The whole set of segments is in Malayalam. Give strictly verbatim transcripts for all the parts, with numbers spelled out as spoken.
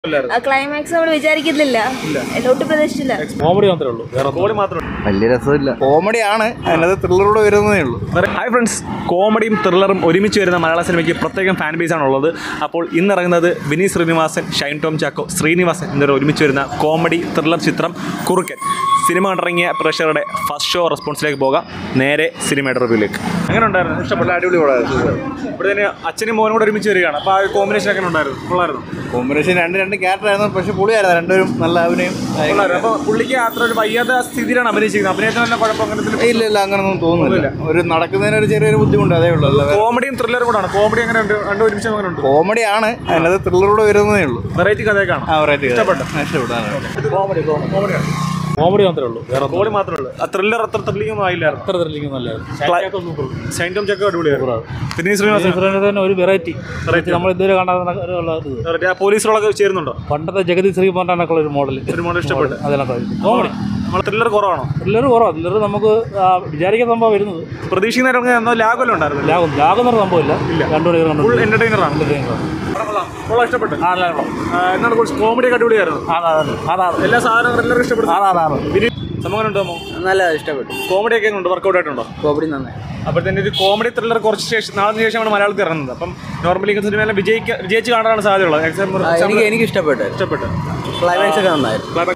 ക്ലൈമാക്സ് നമ്മൾ വിചാരിക്കുന്നില്ല, ഒട്ടും പ്രതീക്ഷിച്ചില്ല. കോമഡി മാത്രമേ ഉള്ളൂ, കോമഡി മാത്രമേ വലിയ രസമില്ല. കോമഡിയാണ്, അതിനകത്ത് ത്രില്ലറോടെ വരുന്നതേ ഉള്ളൂ. ഹായ് ഫ്രണ്ട്സ്, കോമഡിയും ത്രില്ലറും ഒരുമിച്ച് വരുന്ന മലയാള സിനിമയ്ക്ക് പ്രത്യേകം ഫാൻ ബേസ് ആണുള്ളത്. അപ്പോൾ ഇന്നിറങ്ങുന്നത് വിനീത് ശ്രീനിവാസൻ, ഷൈൻ ടോം ചാക്കോ, ശ്രീനിവാസൻ എന്നിവർ ഒരുമിച്ച് വരുന്ന കോമഡി ത്രില്ലർ ചിത്രം കുറുക്കൻ. സിനിമ കണ്ടിറങ്ങിയ പ്രേക്ഷകരുടെ ഫസ്റ്റ് ഷോ റെസ്പോൺസിലേക്ക് പോകാം. നേരെ സിനിമയുടെ റിവ്യൂലേക്ക്. എങ്ങനെ ഉണ്ടായിരുന്നു? ഇഷ്ടപ്പെട്ട? അടിപൊളി കൂടായിരുന്നു. ഇവിടെ തന്നെ അച്ഛനും മോനും കൂടെ ഒരുമിച്ച് വരികയാണ്. അപ്പോൾ ആ കോമ്പിനേഷൻ എങ്ങനെ ഉണ്ടായിരുന്നു? കൊള്ളായിരുന്നു. കോമ്പിനേഷൻ രണ്ട് രണ്ട് ക്യാരക്ടറായിരുന്നു, പക്ഷേ പൊളിയായിരുന്നു. രണ്ടുപേരും നല്ല അഭിനയം. അപ്പോൾ പുള്ളിക്ക് അത്ര ഒരു വയ്യാത്ത സ്ഥിതിയിലാണ് അഭിനയിച്ചിരിക്കുന്നത്. അഭിനയത്തിന് നല്ല കുഴപ്പം അങ്ങനെ ഇല്ല ഇല്ല അങ്ങനൊന്നും തോന്നുന്നില്ല. ഒരു നടക്കുന്നതിന് ഒരു ചെറിയൊരു ബുദ്ധിമുട്ട്, അതേ ഉള്ളൂ. കോമഡിയും ത്രില്ലറും കൂടാണ്. കോമഡി എങ്ങനെ ഉണ്ട്? രണ്ടും ഒരുമിച്ച് അങ്ങനെ ഉണ്ട്. കോമഡിയാണ്, അതിനകത്ത് ത്രില്ലറോടെ വരുന്നതേ ഉള്ളൂ. വെറൈറ്റി കഥയൊക്കെയാണ്. ആ വെറൈറ്റി ഇഷ്ടപ്പെട്ടു. ഇഷ്ടപ്പെട്ടു. കോമഡി കോമഡിയാണ്. കോമഡി മാത്രമേ ഉള്ളൂ, വേറെ കോമഡി മാത്രമേ ഉള്ളൂ. ആ ത്രില്ലർ അത്ര ത്രില്ലിംഗ് ഒന്നും ആയില്ല. അത്ര ത്രില്ലിംഗ് ഒന്നും അല്ലായിരുന്നു. ഷൈൻ ടോം ചാക്കോ അടിപൊളിയായിരുന്നു. പിന്നെ ശ്രീനിവാസൻ ഒരു വെറൈറ്റി നമ്മൾ ഇതുവരെ കാണാതെ പോലീസുകളൊക്കെ ചേരുന്നുണ്ടോ? പണ്ടത്തെ ജഗതി ശ്രീകുമാറിനൊക്കെ ഒരു മോഡൽ ഒരു മോഡൽ ഇഷ്ടപ്പെട്ടു. അതിനൊക്കെ കോമഡി. നമ്മൾ ത്രില്ലർ കുറവാണോ? ത്രില്ലർ കുറവാണ്. ത്രില്ലർ നമുക്ക് വിചാരിക്കുന്ന സംഭവം വരുന്നത് പ്രതീക്ഷിക്കുന്ന ലാഗല്ലോ ഉണ്ടായിരുന്നു. ലാഗം ലാഗം എന്നൊരു സംഭവമില്ല. രണ്ടു മണിക്കൂർ ഫുൾ എന്റർടൈനറാണ്. ഇഷ്ടപ്പെട്ടു. എന്താണ് കുറച്ച് കോമഡി ഒക്കെ അടിപൊളിയായിരുന്നു. എല്ലാ സാധനവും ത്രില്ലർ ഇഷ്ടപ്പെട്ടു. സംഭവം ഉണ്ടോ? നല്ല ഇഷ്ടപ്പെട്ടു. കോമഡി ഒക്കെ ഉണ്ട്, വർക്കൗട്ട് ആയിട്ടുണ്ടോ? കോമഡി നന്നായി. അപ്പോൾ തന്നെ ഒരു കോമഡി ത്രില്ലർ കുറച്ച് ശേഷം നാളെ ശേഷമാണ് മലയാളത്തിൽ ഇറങ്ങുന്നത്. അപ്പം നോർമലി സിനിമയെല്ലാം വിജയിക്ക വിജയിച്ച് കാണാനാണ് സാധ്യതയുള്ളത്. എനിക്ക് എനിക്ക് ഇഷ്ടപ്പെട്ടു ഇഷ്ടപ്പെട്ടു ക്ലൈമാക്സ് ഒക്കെ നന്നായിരുന്നു.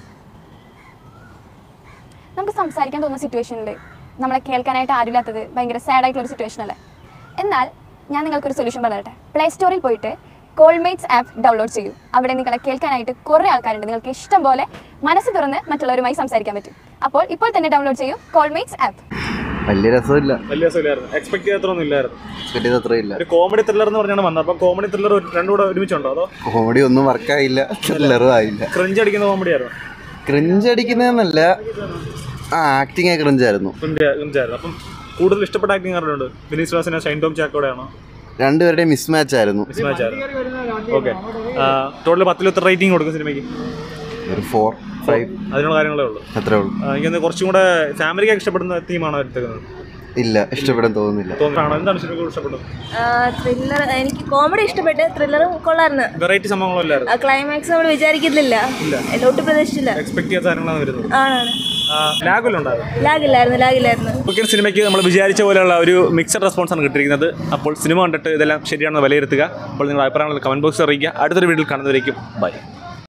നമുക്ക് സംസാരിക്കാൻ തോന്നുന്ന സിറ്റുവേഷനിൽ നമ്മളെ കേൾക്കാനായിട്ട് ആരുമില്ലാത്തത് ഭയങ്കര സാഡായിട്ടുള്ളൊരു സിറ്റുവേഷൻ അല്ലേ? എന്നാൽ ഞാൻ നിങ്ങൾക്കൊരു സൊല്യൂഷൻ പറയട്ടെ. പ്ലേ സ്റ്റോറിൽ പോയിട്ട് കോൾമേറ്റ്സ് ആപ്പ് ഡൗൺലോഡ് ചെയ്യൂ. അവിടെ നിങ്ങളെ കേൾക്കാനായിട്ട് കുറേ ആൾക്കാരുണ്ട്. നിങ്ങൾക്ക് ഇഷ്ടം പോലെ മനസ്സ് തുറന്ന് മറ്റുള്ളവരുമായി സംസാരിക്കാൻ പറ്റും. അപ്പോൾ ഇപ്പോൾ തന്നെ ഡൗൺലോഡ് ചെയ്യൂ കോൾമേറ്റ്സ് ആപ്പ്. വലിയ രസമില്ല. വലിയ രസമില്ലായിരുന്നു. എക്സ്പെക്ട് ചെയ്യാത്തൊന്നും ഇല്ലായിരുന്നു. എക്സ്പെക്ട് ചെയ്തത്രയില്ല. ഒരു കോമഡി ത്രില്ലർ എന്ന് പറഞ്ഞാണ് വന്നത്. അപ്പോൾ കോമഡി ത്രില്ലർ രണ്ടും കൂടെ ഒരുമിച്ചുണ്ടോ? അതോ കോമഡി ഒന്നും വർക്കായില്ല, ത്രില്ലറും ആയില്ല. ക്രിഞ്ച് അടിക്കുന്ന കോമഡി ആയിരുന്നു. ക്രിഞ്ച് അടിക്കുന്നതെന്നല്ല, ആ ആക്ടിങ് ക്രിഞ്ചായിരുന്നു. ക്രിഞ്ചായിരുന്നു. അപ്പം കൂടുതൽ ഇഷ്ടപ്പെട്ട ആക്ടിങ് ആരുണ്ട്? വിനീത് ശ്രീനിവാസനോ ഷൈൻ ടോം ചാക്കോടെയാണോ? രണ്ടുപേരുടെയും മിസ് മാച്ച് ആയിരുന്നു. മിസ് മാച്ച് ആയിരുന്നു. ഓക്കെ. ടോട്ടൽ പത്തിൽ എത്ര റേറ്റിംഗ് കൊടുക്കും സിനിമയ്ക്ക്? ഒരു ഫോർ ഫൈവ് അതിനുള്ള കാര്യങ്ങളേ ഉള്ളൂ. അത്രേ ഉള്ളൂ. എനിക്കൊന്ന് കുറച്ചും കൂടെ ഫാമിലിക്ക് ഇഷ്ടപ്പെടുന്ന തീമാണോ എടുത്തേക്കുന്നത്? ഇല്ല, ഇഷ്ടപ്പെടാൻ തോന്നുന്നില്ല. എന്താണ് സിനിമ ഇഷ്ടപ്പെട്ടത്? ത്രില്ലർ. എനിക്ക് കോമഡി ഇഷ്ടപ്പെട്ട്, ത്രില്ലറും കൊള്ളായിരുന്നു. വെറൈറ്റി സംഭവങ്ങളല്ലായിരുന്നു. ക്ലൈമാക്സ് നമ്മൾ വിചാരിക്കുന്നില്ല, ഒട്ടും പ്രതീക്ഷിച്ചില്ല. എക്സ്പെക്ട് ചെയ്യാത്ത സാധനങ്ങളാണ് വരുന്നത്. ആണ്. ലാഗില്ലായിരുന്നു ലാഗില്ലായിരുന്നു കുറുക്കൻ സിനിമയ്ക്ക് നമ്മൾ വിചാരിച്ച പോലെയുള്ള ഒരു മിക്സഡ് റെസ്പോൺസാണ് കിട്ടിയിരിക്കുന്നത്. അപ്പോൾ സിനിമ കണ്ടിട്ട് ഇതെല്ലാം ശരിയാണെന്ന് വിലയിരുത്തുക. അപ്പോൾ നിങ്ങളുടെ അഭിപ്രായങ്ങൾ കമന്റ് ബോക്സിൽ അറിയിക്കുക. അടുത്തൊരു വീഡിയോയിൽ കാണുന്നവരേക്കും ബൈ.